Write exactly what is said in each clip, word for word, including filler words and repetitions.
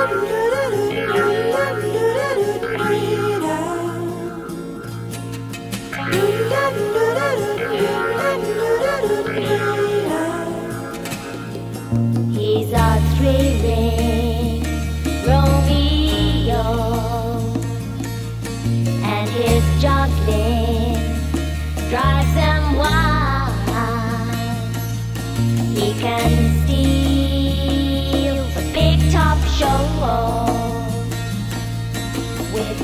He's a three-ring Romeo, and his juggling drives him wild. He can steal the big top show with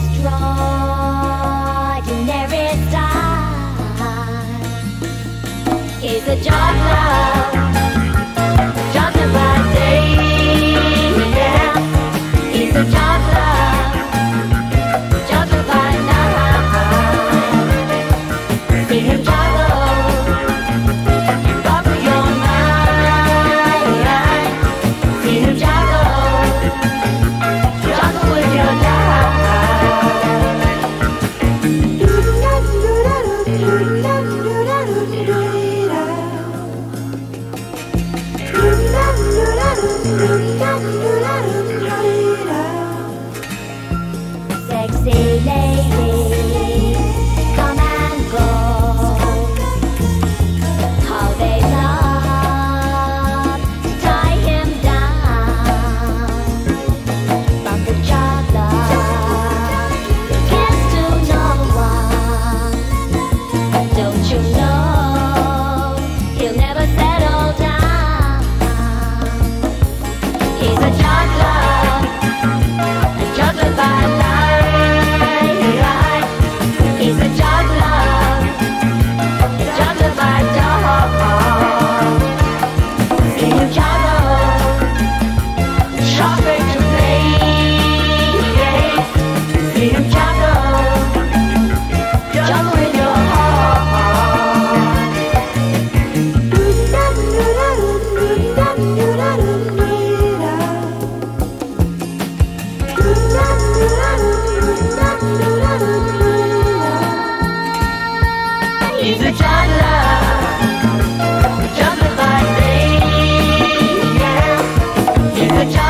extraordinary style. He's a juggler. Sexy ladies come and go. How they love to tie him down. From the juggler, kiss to no one. Don't you know he'll never settle down? He's a juggler, a juggler by night. He's a juggler, a juggler by dawn. See him juggle, shopping to play. See him juggle, juggle in your heart. He's a juggler, a juggler by day, yeah. He's a juggler.